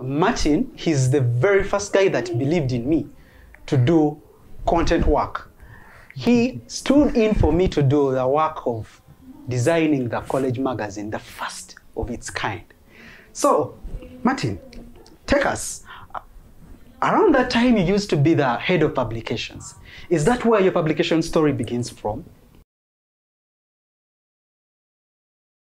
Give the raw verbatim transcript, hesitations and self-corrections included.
Martin, he's the very first guy that believed in me to do content work. He stood in for me to do the work of designing the college magazine, the first of its kind. So, Martin, take us. Around that time, you used to be the head of publications. Is that where your publication story begins from?